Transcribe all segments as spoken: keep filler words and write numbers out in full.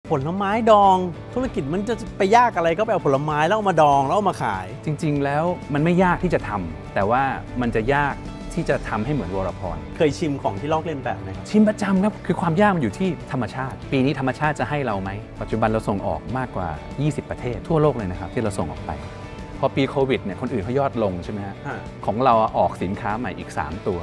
ผลไม้ดองธุรกิจมันจะไปยากอะไรก็ไปเอาผลไม้แล้วเอามาดองแล้วเอามาขายจริงๆแล้วมันไม่ยากที่จะทำแต่ว่ามันจะยากที่จะทำให้เหมือนวรพรเคยชิมของที่ลอกเลียนแบบไหมครับชิมประจำครับคือความยากมันอยู่ที่ธรรมชาติปีนี้ธรรมชาติจะให้เราไหมปัจจุบันเราส่งออกมากกว่ายี่สิบประเทศทั่วโลกเลยนะครับที่เราส่งออกไปพอปีโควิดเนี่ยคนอื่นเขายอดลงใช่ไหมฮะของเราออกสินค้าใหม่อีกสามตัว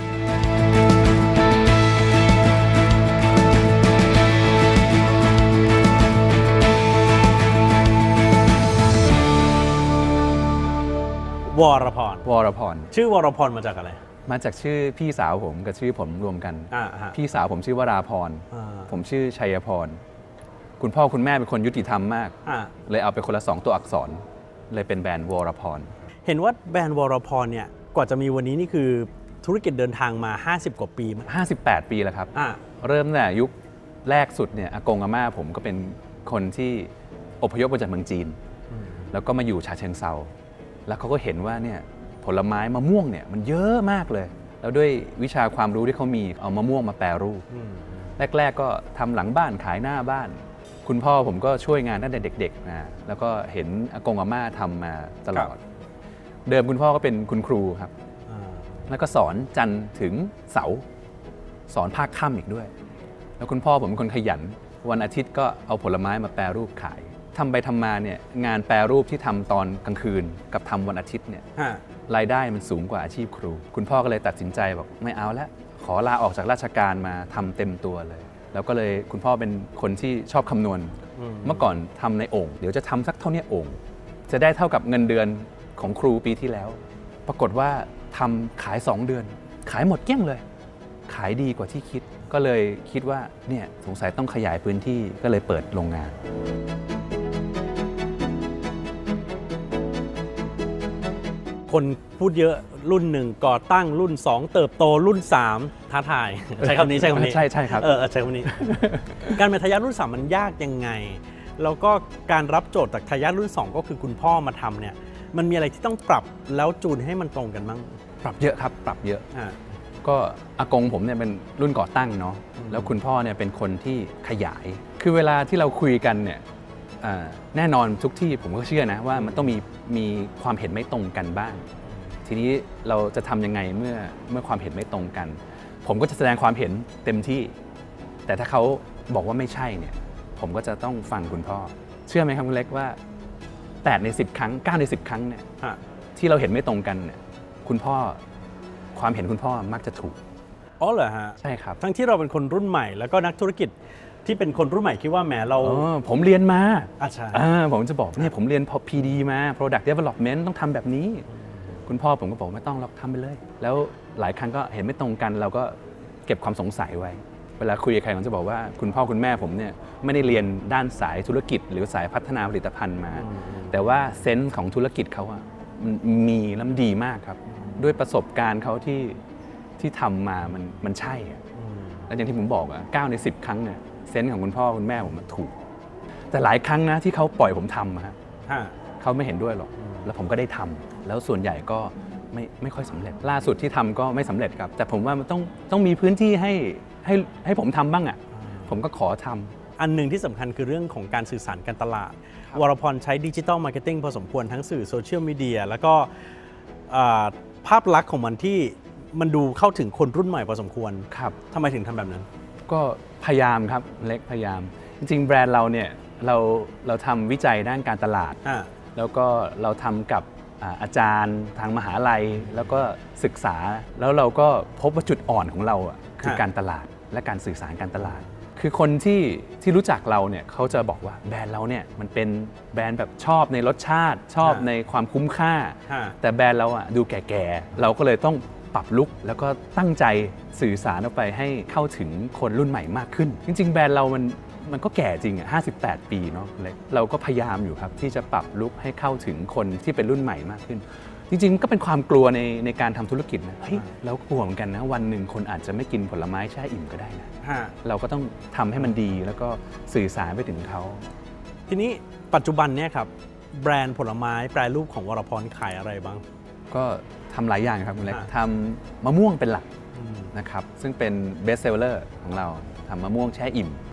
วรพรวรพรชื่อวรพรมาจากอะไรมาจากชื่อพี่สาวผมกับชื่อผมรวมกันพี่สาวผมชื่อวราพรผมชื่อชัยพรคุณพ่อคุณแม่เป็นคนยุติธรรมมากเลยเอาไปคนละสองตัวอักษรเลยเป็นแบรนด์วรพรเห็นว่าแบรนด์วรพรเนี่ยกว่าจะมีวันนี้นี่คือธุรกิจเดินทางมาห้าสิบกว่าปีมั้ยห้าสิบแปดปีแล้วครับเริ่มแต่ยุคแรกสุดเนี่ยอากงอาม่าผมก็เป็นคนที่อพยพมาจากเมืองจีนแล้วก็มาอยู่ฉะเชิงเทราแล้วเขาก็เห็นว่าเนี่ยผลไม้มะม่วงเนี่ยมันเยอะมากเลยแล้วด้วยวิชาความรู้ที่เขามีเอามะม่วงมาแปรรูปแรกๆก็ทำหลังบ้านขายหน้าบ้านคุณพ่อผมก็ช่วยงานตั้งแต่เด็กๆนะแล้วก็เห็นอากงอาม่าทำมาตลอดเดิมคุณพ่อก็เป็นคุณครูครับแล้วก็สอนจันทร์ถึงเสาร์สอนภาคค่ำอีกด้วยแล้วคุณพ่อผมเป็นคนขยันวันอาทิตย์ก็เอาผลไม้มาแปรรูปขายทำไปทำมาเนี่ยงานแปรรูปที่ทำตอนกลางคืนกับทำวันอาทิตย์เนี่ยรายได้มันสูงกว่าอาชีพครูคุณพ่อก็เลยตัดสินใจบอกไม่เอาแล้วขอลาออกจากราชการมาทำเต็มตัวเลยแล้วก็เลยคุณพ่อเป็นคนที่ชอบคำนวณเมื่อก่อนทำในโอ่งเดี๋ยวจะทำสักเท่านี้โอ่งจะได้เท่ากับเงินเดือนของครูปีที่แล้วปรากฏว่าทำขายสองเดือนขายหมดเกลี้ยงเลยขายดีกว่าที่คิดก็เลยคิดว่าเนี่ยสงสัยต้องขยายพื้นที่ก็เลยเปิดโรงงานคนพูดเยอะรุ่นหนึ่งก่อตั้งรุ่นสองเติบโตรุ่นสามท้าทายใช้คำนี้ใช้คำนี้ใช่ใช่ครับเออใช้คำนี้การเป็นทายาทรุ่นสามมันยากยังไงแล้วก็การรับโจทย์จากทายาทรุ่นสองก็คือคุณพ่อมาทำเนี่ยมันมีอะไรที่ต้องปรับแล้วจูนให้มันตรงกันบ้างปรับเยอะครับปรับเยอะก็อากงผมเนี่ยเป็นรุ่นก่อตั้งเนาะแล้วคุณพ่อเนี่ยเป็นคนที่ขยายคือเวลาที่เราคุยกันเนี่ยแน่นอนทุกที่ผมก็เชื่อนะว่ามันต้องมีมีความเห็นไม่ตรงกันบ้างทีนี้เราจะทำยังไงเมื่อเมื่อความเห็นไม่ตรงกันผมก็จะแสดงความเห็นเต็มที่แต่ถ้าเขาบอกว่าไม่ใช่เนี่ยผมก็จะต้องฟังคุณพ่อเชื่อไหมครับคุณเล็กว่าแปดในสิบครั้งเก้าในสิบครั้งเนี่ยที่เราเห็นไม่ตรงกันเนี่ยคุณพ่อความเห็นคุณพ่อมักจะถูกอ๋อเหรอฮะใช่ครับทั้งที่เราเป็นคนรุ่นใหม่แล้วก็นักธุรกิจที่เป็นคนรุ่นใหม่คิดว่าแหมเราผมเรียนมาอ่ะใช่ผมจะบอกเนี่ยผมเรียน พี ดี มา Product Development ต้องทำแบบนี้คุณพ่อผมก็บอกไม่ต้องหรอกทำไปเลยแล้วหลายครั้งก็เห็นไม่ตรงกันเราก็เก็บความสงสัยไว้เวลาคุยกับใครผมจะบอกว่าคุณพ่อคุณแม่ผมเนี่ยไม่ได้เรียนด้านสายธุรกิจหรือสายพัฒนาผลิตภัณฑ์มาแต่ว่าเซนส์ของธุรกิจเขาอะมันมีและมันดีมากครับด้วยประสบการณ์เขาที่ที่ทำมามันมันใช่แล้วอย่างที่ผมบอกอะเก้าในสิบครั้งเนี่ยเซนส์ของคุณพ่อคุณแม่ผมมันถูกแต่หลายครั้งนะที่เขาปล่อยผมทำฮะเขาไม่เห็นด้วยหรอกแล้วผมก็ได้ทำแล้วส่วนใหญ่ก็ไม่ไม่ค่อยสำเร็จล่าสุดที่ทำก็ไม่สำเร็จครับแต่ผมว่ามันต้องต้องมีพื้นที่ให้ให้ให้ผมทำบ้างอ่ะผมก็ขอทำอันหนึ่งที่สำคัญคือเรื่องของการสื่อสารการตลาดวรพรใช้ดิจิทัลมาร์เก็ตติ้งพอสมควรทั้งสื่อโซเชียลมีเดียแล้วก็ภาพลักษณ์ของมันที่มันดูเข้าถึงคนรุ่นใหม่พอสมควรครับทำไมถึงทำแบบนั้นก็พยายามครับเล็กพยายามจริงๆแบรนด์เราเนี่ยเราเราทำวิจัยด้านการตลาดแล้วก็เราทำกับอาจารย์ทางมหาลัยแล้วก็ศึกษาแล้วเราก็พบว่าจุดอ่อนของเราคือการตลาดและการสื่อสารการตลาดคือคนที่ที่รู้จักเราเนี่ยเขาจะบอกว่าแบรนด์เราเนี่ยมันเป็นแบรนด์แบบชอบในรสชาติชอบในความคุ้มค่าแต่แบรนด์เราอ่ะดูแก่ๆเราก็เลยต้องปรับลุคแล้วก็ตั้งใจสื่อสารออกไปให้เข้าถึงคนรุ่นใหม่มากขึ้นจริงๆแบรนด์เรามันมันก็แก่จริงอ่ะห้าสิบแปดปีเนาะเล็กเราก็พยายามอยู่ครับที่จะปรับลุคให้เข้าถึงคนที่เป็นรุ่นใหม่มากขึ้นจริงๆก็เป็นความกลัวในในการทำธุรกิจนะเฮ้ยเรากลัวเหมือนกันนะวันหนึ่งคนอาจจะไม่กินผลไม้แช่อิ่มก็ได้นะเราก็ต้องทำให้มันดีแล้วก็สื่อสารไปถึงเขาทีนี้ปัจจุบันเนี่ยครับแบรนด์ผลไม้แปรรูปของวรพรขายอะไรบ้างก็ทำหลายอย่างครับคุณเล็กทำมะม่วงเป็นหลักนะครับซึ่งเป็นเบสเซลเลอร์ของเราทำมะม่วงแช่อิ่ม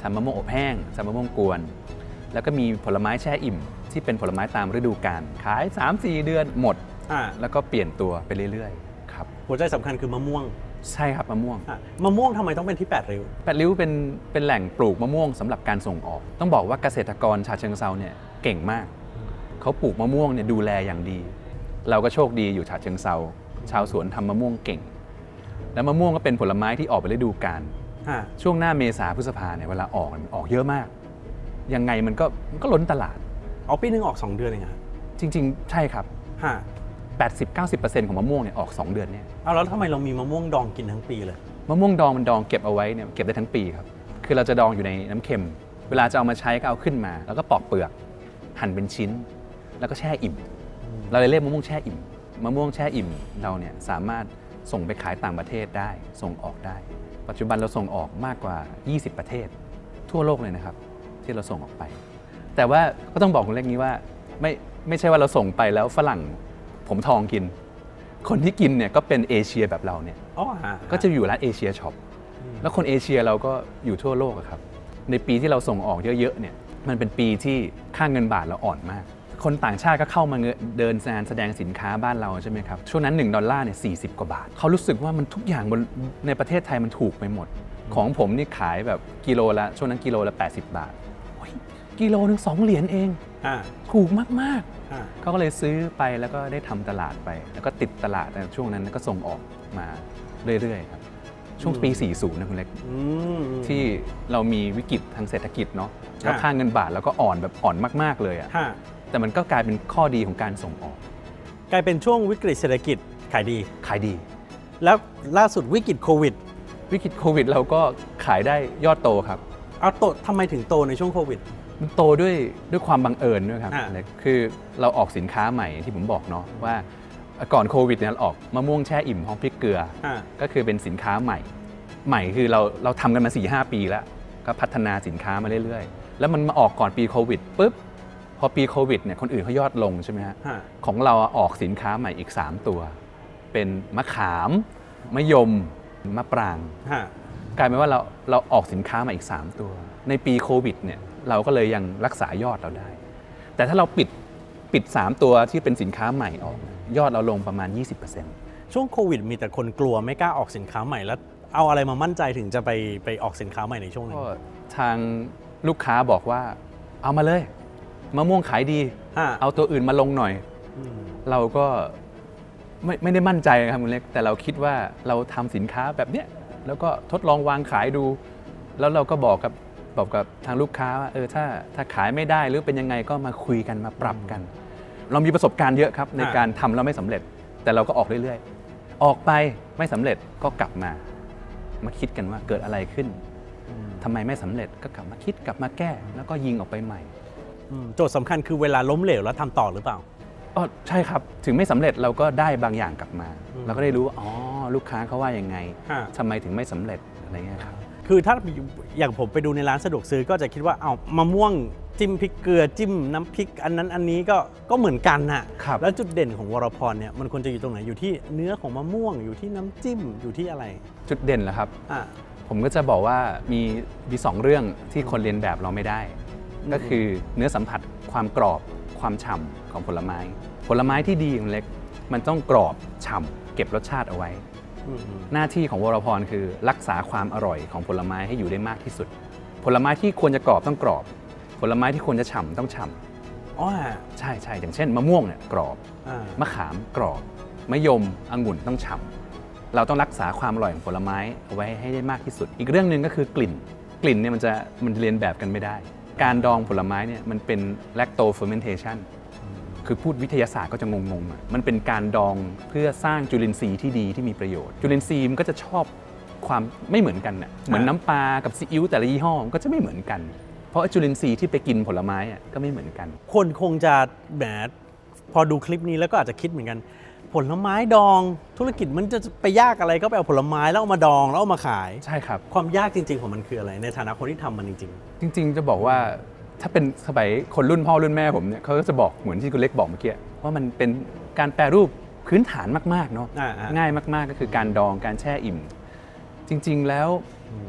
ทำมะม่วงอบแห้งทำมะม่วงกวนแล้วก็มีผลไม้แช่อิ่มที่เป็นผลไม้ตามฤดูกาลขาย สามสี่ เดือนหมดแล้วก็เปลี่ยนตัวไปเรื่อยๆครับหัวใจสำคัญคือมะม่วงใช่ครับมะม่วงมะม่วงทำไมต้องเป็นที่แปดริ้วแปดริ้วเป็นเป็นแหล่งปลูกมะม่วงสำหรับการส่งออกต้องบอกว่าเกษตรกรฉะเชิงเทราเนี่ยเก่งมากเขาปลูกมะม่วงเนี่ยดูแลอย่างดีเราก็โชคดีอยู่ฉะเชิงเทราชาวสวนทำมะม่วงเก่งแล้วมะม่วงก็เป็นผลไม้ที่ออกไปฤดูกาลช่วงหน้าเมษาพฤษภาเนี่ยเวลาออกมันออกเยอะมากยังไงมันก็มันก็ล้นตลาดเอาปีนึงออกสองเดือนเองจริงๆใช่ครับแปดสิบ เก้าสิบเปอร์เซ็นต์ ของมะม่วงเนี่ยออกสองเดือนเนี่ยเอาแล้วทำไมเรามีมะม่วงดองกินทั้งปีเลยมะม่วงดองมันดองเก็บเอาไว้เนี่ยเก็บได้ทั้งปีครับคือเราจะดองอยู่ในน้ำเค็มเวลาจะเอามาใช้ก็เอาขึ้นมาแล้วก็ปอกเปลือกหั่นเป็นชิ้นแล้วก็แช่อิ่มเราเลยเรียกมะม่วงแช่อิ่มมะม่วงแช่อิ่มเราเนี่ยสามารถส่งไปขายต่างประเทศได้ส่งออกได้ปัจจุบันเราส่งออกมากกว่ายี่สิบประเทศทั่วโลกเลยนะครับที่เราส่งออกไปแต่ว่าก็ต้องบอกคุณเล็กนี้ว่าไม่ไม่ใช่ว่าเราส่งไปแล้วฝรั่งผมทองกินคนที่กินเนี่ยก็เป็นเอเชียแบบเราเนี่ยก็จะอยู่ร้านเอเชียช็อปแล้วคนเอเชียเราก็อยู่ทั่วโลกครับในปีที่เราส่งออกเยอะๆเนี่ยมันเป็นปีที่ค่าเงินบาทเราอ่อนมากคนต่างชาติก็เข้ามาเดินงานแสดงสินค้าบ้านเราใช่ไหมครับช่วงนั้นหนึ่งดอลลาร์เนี่ยสี่สิบกว่าบาทเขารู้สึกว่ามันทุกอย่างบนในประเทศไทยมันถูกไปหมดของผมนี่ขายแบบกิโลละช่วงนั้นกิโลละแปดสิบบาทกิโลนึงสองเหรียญเองถูกมากๆเขาก็เลยซื้อไปแล้วก็ได้ทำตลาดไปแล้วก็ติดตลาดในช่วงนั้นก็ส่งออกมาเรื่อยๆครับช่วงปีสี่สิบนะคุณเล็กที่เรามีวิกฤตทางเศรษฐกิจเนาะแล้วค่าเงินบาทแล้วก็อ่อนแบบอ่อนมากๆเลยอ่ะแต่มันก็กลายเป็นข้อดีของการส่งออกกลายเป็นช่วงวิกฤตเศรษฐกิจขายดีขายดีแล้วล่าสุดวิกฤตโควิดวิกฤตโควิดเราก็ขายได้ยอดโตครับเอาโตทำไมถึงโตในช่วงโควิดมันโตด้วยด้วยความบังเอิญด้วยครับคือเราออกสินค้าใหม่ที่ผมบอกเนาะว่าก่อนโควิดเนี่ยเราออกมะม่วงแช่อิ่มหอมพริกเกลือก็คือเป็นสินค้าใหม่ใหม่คือเราเราทำกันมา สี่ห้า ปีแล้วก็พัฒนาสินค้ามาเรื่อยๆแล้วมันมาออกก่อนปีโควิดปุ๊บพอปีโควิดเนี่ยคนอื่นเขายอดลงใช่ไหมฮะของเราออกสินค้าใหม่อีกสามตัวเป็นมะขามมะยมมะปรางกลายเป็นว่าเราเราออกสินค้ามาอีกสามตัวในปีโควิดเนี่ยเราก็เลยยังรักษายอดเราได้แต่ถ้าเราปิดปิดสามตัวที่เป็นสินค้าใหม่ออกยอดเราลงประมาณ ยี่สิบเปอร์เซ็นต์ช่วงโควิดมีแต่คนกลัวไม่กล้าออกสินค้าใหม่แล้วเอาอะไรมามั่นใจถึงจะไปไปออกสินค้าใหม่ในช่วงนั้นทางลูกค้าบอกว่าเอามาเลยมะม่วงขายดีเอาตัวอื่นมาลงหน่อยเราก็ไม่ไม่ได้มั่นใจครับคุณเล็กแต่เราคิดว่าเราทำสินค้าแบบเนี้ยแล้วก็ทดลองวางขายดูแล้วเราก็บอกกับบอกกับทางลูกค้าว่าเออถ้าถ้าขายไม่ได้หรือเป็นยังไงก็มาคุยกันมาปรับกันเรามีประสบการณ์เยอะครับในการทำแล้วไม่สำเร็จแต่เราก็ออกเรื่อยๆออกไปไม่สำเร็จก็กลับมามาคิดกันว่าเกิดอะไรขึ้นทำไมไม่สำเร็จก็กลับมาคิดกลับมาแก้แล้วก็ยิงออกไปใหม่โจทย์สำคัญคือเวลาล้มเหลวแล้วทำต่อหรือเปล่าอ๋อใช่ครับถึงไม่สำเร็จเราก็ได้บางอย่างกลับมาเราก็ได้รู้ว่าอ๋อลูกค้าเขาว่ายังไงทำไมถึงไม่สำเร็จอะไรเงี้ยครับคือถ้าอย่างผมไปดูในร้านสะดวกซื้อก็จะคิดว่าเอามะม่วงจิ้มพริกเกลือจิ้มน้ำพริกอันนั้นอันนี้ก็ก็เหมือนกันน่ะแล้วจุดเด่นของวรพรเนี่ยมันควรจะอยู่ตรงไหนอยู่ที่เนื้อของมะม่วงอยู่ที่น้ำจิ้มอยู่ที่อะไรจุดเด่นเหรอครับผมก็จะบอกว่ามีมีสองเรื่องที่คนเรียนแบบเราไม่ได้ก็คือเนื้อสัมผัสความกรอบความฉ่ำของผลไม้ผลไม้ที่ดีของเล็กมันต้องกรอบฉ่ำเก็บรสชาติเอาไว้หน้าที่ของวรพรคือรักษาความอร่อยของผลไม้ให้อยู่ได้มากที่สุดผลไม้ที่ควรจะกรอบต้องกรอบผลไม้ที่ควรจะฉ่ำต้องฉ่ำอ๋อใช่ใช่อย่างเช่นมะม่วงเนี่ยกรอบมะขามกรอบมะยมองุ่นต้องฉ่ำเราต้องรักษาความอร่อยของผลไม้เอาไว้ให้ได้มากที่สุดอีกเรื่องหนึ่งก็คือกลิ่นกลิ่นเนี่ยมันจะมันเรียนแบบกันไม่ได้การดองผลไม้เนี่ยมันเป็น lacto fermentation คือพูดวิทยาศาสตร์ก็จะงงๆมันเป็นการดองเพื่อสร้างจุลินทรีย์ที่ดีที่มีประโยชน์จุลินทรีย์มันก็จะชอบความไม่เหมือนกันน่ะเหมือนน้ำปลากับซีอิ๊วแต่ละยี่ห้อก็จะไม่เหมือนกันเพราะจุลินทรีย์ที่ไปกินผลไม้ก็ไม่เหมือนกันคนคงจะแหมพอดูคลิปนี้แล้วก็อาจจะคิดเหมือนกันผลไม้ดองธุรกิจมันจะไปยากอะไรก็ไปเอาผลไม้แล้วเอามาดองแล้วเอามาขายใช่ครับความยากจริงๆของมันคืออะไรในฐานะคนที่ทำมันจริงๆจริงๆจะบอกว่าถ้าเป็นสมัยคนรุ่นพ่อรุ่นแม่ผมเนี่ยเขาก็จะบอกเหมือนที่คุณเล็กบอกเมื่อกี้ว่ามันเป็นการแปรรูปพื้นฐานมากๆเนาะง่ายมากๆก็คือการดองการแช่อิ่มจริงๆแล้ว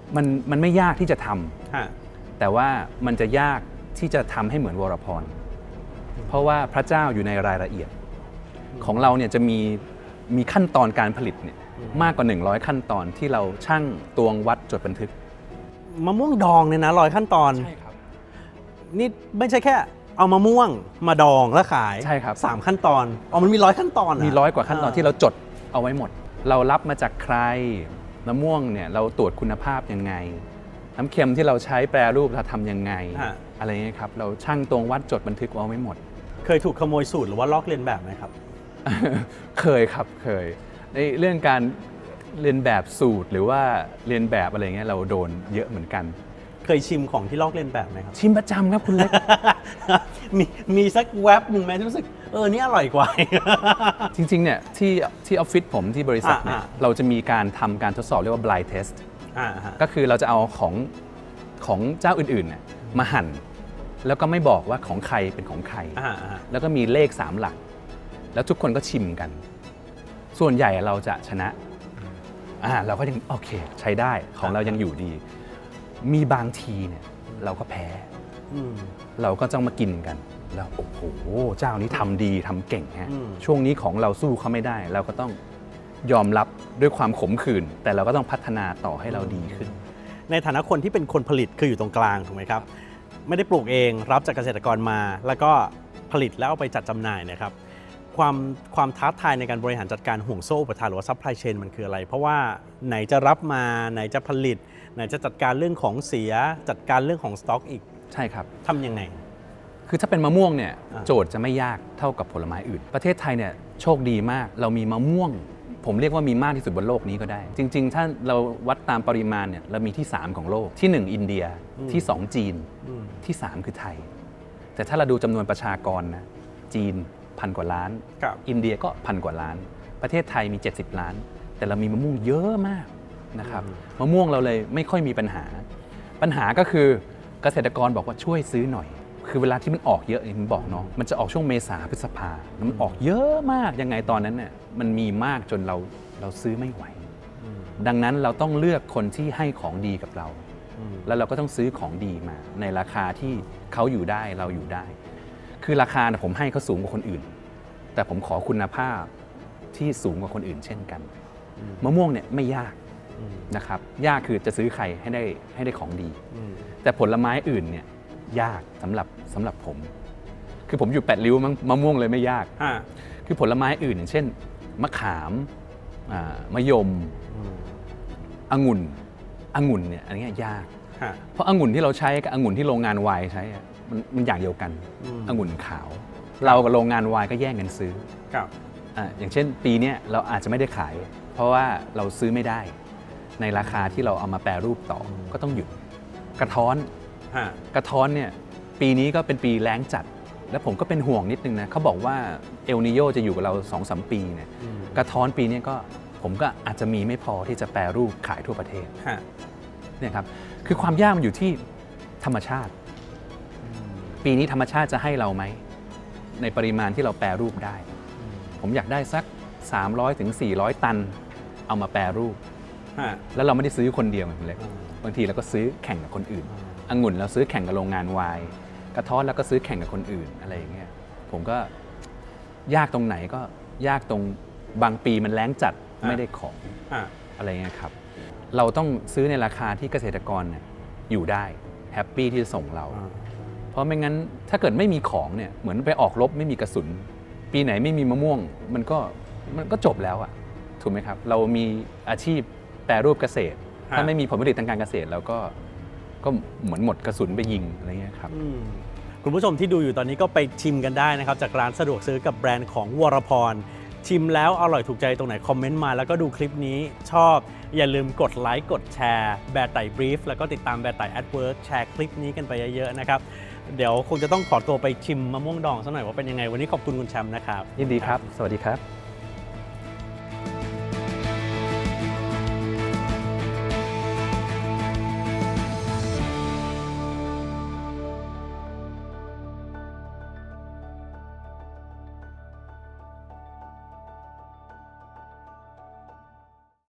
มันมันไม่ยากที่จะทำฮะแต่ว่ามันจะยากที่จะทำให้เหมือนวรพรเพราะว่าพระเจ้าอยู่ในรายละเอียดของเราเนี่ยจะมีมีขั้นตอนการผลิตเนี่ยมากกว่าหนึ่งร้อยขั้นตอนที่เราชั่งตวงวัดจดบันทึกมะม่วงดองเนี่ยนะร้อยขั้นตอนใช่ครับนี่ไม่ใช่แค่เอามะม่วงมาดองแล้วขายใช่ครับสามขั้นตอนอ๋อมันมีร้อยขั้นตอนมีร้อยกว่าขั้นตอนที่เราจดเอาไว้หมดเรารับมาจากใครมะม่วงเนี่ยเราตรวจคุณภาพยังไงน้ำเค็มที่เราใช้แปรรูปเราทำยังไงอะไรเงี้ยครับเราชั่งตวงวัดจดบันทึกเอาไว้หมดเคยถูกขโมยสูตรหรือว่าลอกเลียนแบบไหมครับเคยครับเคยในเรื่องการเรียนแบบสูตรหรือว่าเรียนแบบอะไรเงี้ยเราโดนเยอะเหมือนกันเคยชิมของที่ลอกเลียนแบบไหมครับชิมประจำครับคุณเล็กมีมีสักแวบหนึ่งไหมที่รู้สึกเออนี่อร่อยกว่าจริงๆเนี่ยที่ที่ออฟฟิศผมที่บริษัทเนี่ยเราจะมีการทำการทดสอบเรียกว่า blind test ก็คือเราจะเอาของของเจ้าอื่นๆเนี่ยมาหั่นแล้วก็ไม่บอกว่าของใครเป็นของใครแล้วก็มีเลขสามหลักแล้วทุกคนก็ชิมกันส่วนใหญ่เราจะชนะอ่าเราก็ยังโอเคใช้ได้ของเรายังอยู่ดีมีบางทีเนี่ยเราก็แพ้เราก็ต้องมากินกันแล้วโอ้โหเจ้านี้ทำดีทำเก่งฮะช่วงนี้ของเราสู้เขาไม่ได้เราก็ต้องยอมรับด้วยความขมขื่นแต่เราก็ต้องพัฒนาต่อให้เราดีขึ้นในฐานะคนที่เป็นคนผลิตคืออยู่ตรงกลางถูกไหมครับไม่ได้ปลูกเองรับจากเกษตรกรมาแล้วก็ผลิตแล้วเอาไปจัดจำหน่ายนะครับความความท้าทายในการบริหารจัดการห่วงโซ่อุปทานหรือว่าซัพพลายเชนมันคืออะไรเพราะว่าไหนจะรับมาไหนจะผลิตไหนจะจัดการเรื่องของเสียจัดการเรื่องของสต็อกอีกใช่ครับทำยังไงคือถ้าเป็นมะม่วงเนี่ยโจทย์จะไม่ยากเท่ากับผลไม้อื่นประเทศไทยเนี่ยโชคดีมากเรามีมะม่วงผมเรียกว่ามีมากที่สุดบนโลกนี้ก็ได้จริงๆถ้าเราวัดตามปริมาณเนี่ยเรามีที่สามของโลกที่หนึ่งอินเดียที่สองจีนที่สามคือไทยแต่ถ้าเราดูจำนวนประชากรนะจีนพันกว่าล้านอินเดียก็พันกว่าล้านประเทศไทยมีเจ็ดสิบล้านแต่เรามีมะม่วงเยอะมากนะครับมะม่วงเราเลยไม่ค่อยมีปัญหาปัญหาก็คือเกษตรกรบอกว่าช่วยซื้อหน่อยคือเวลาที่มันออกเยอะอย่างที่บอกเนาะมันจะออกช่วงเมษาพฤษภามันออกเยอะมากยังไงตอนนั้นเนี่ยมันมีมากจนเราเราซื้อไม่ไหวดังนั้นเราต้องเลือกคนที่ให้ของดีกับเราแล้วเราก็ต้องซื้อของดีมาในราคาที่เขาอยู่ได้เราอยู่ได้คือราคาผมให้เขาสูงกว่าคนอื่นแต่ผมขอคุณภาพที่สูงกว่าคนอื่นเช่นกันมะม่วงเนี่ยไม่ยากนะครับยากคือจะซื้อใครให้ได้ให้ได้ของดีแต่ผลไม้อื่นเนี่ยยากสำหรับสำหรับผมคือผมอยู่แปดริ้วมั้งมะม่วงเลยไม่ยากคือผลไม้อื่นอย่างเช่นมะขามมะยมองุ่นองุ่นเนี่ยอันนี้ยากเพราะองุ่นที่เราใช้กับองุ่นที่โรงงานไวน์ใช้มันมันอย่างเดียวกันองุ่นขาวเรากับโรงงานไวน์ก็แย่งกันซื้ออย่างเช่นปีนี้เราอาจจะไม่ได้ขายเพราะว่าเราซื้อไม่ได้ในราคาที่เราเอามาแปรรูปต่อก็ต้องหยุดกระท้อนกระท้อนเนี่ยปีนี้ก็เป็นปีแล้งจัดและผมก็เป็นห่วงนิดนึงนะเขาบอกว่าเอลนิโยจะอยู่กับเรา สองสาม ปีเนี่ยกระท้อนปีนี้ก็ผมก็อาจจะมีไม่พอที่จะแปรรูปขายทั่วประเทศเนี่ยครับคือความยากมันอยู่ที่ธรรมชาติปีนี้ธรรมชาติจะให้เราไหมในปริมาณที่เราแปรรูปได้ผมอยากได้สักสามร้อยถึงสี่ร้อยตันเอามาแปรรูปแล้วเราไม่ได้ซื้อคนเดียวเหมือนเล็กบางทีเราก็ซื้อแข่งกับคนอื่นองุ่นเราซื้อแข่งกับโรงงานไวน์กระท้อนแล้วก็ซื้อแข่งกับคนอื่นอะไรอย่างเงี้ยผมก็ยากตรงไหนก็ยากตรงบางปีมันแล้งจัดไม่ได้ของอะไรเงี้ยครับเราต้องซื้อในราคาที่เกษตรกรเนี่ยอยู่ได้แฮปปี้ที่จะส่งเราเพราะไม่งั้นถ้าเกิดไม่มีของเนี่ยเหมือนไปออกรบไม่มีกระสุนปีไหนไม่มีมะม่วงมันก็มันก็จบแล้วอะถูกไหมครับเรามีอาชีพแปรรูปเกษตรถ้าไม่มีผลผลิตทางการเกษตรแล้วก็ก็เหมือนหมดกระสุนไปยิงอะไรเงี้ยครับคุณผู้ชมที่ดูอยู่ตอนนี้ก็ไปชิมกันได้นะครับจากร้านสะดวกซื้อกับแบรนด์ของวรพรชิมแล้วอร่อยถูกใจตรงไหนคอมเมนต์มาแล้วก็ดูคลิปนี้ชอบอย่าลืมกดไลค์กดแชร์แบร์ไต่บรีฟแล้วก็ติดตามแบร์ไต่แอดเวิร์กแชร์คลิปนี้กันไปเยอะๆนะครับเดี๋ยวคงจะต้องขอตัวไปชิมมะม่วงดองสักหน่อยว่าเป็นยังไงวันนี้ขอบคุณคุณแชมป์นะครับยินดีครับสวัสดีครับ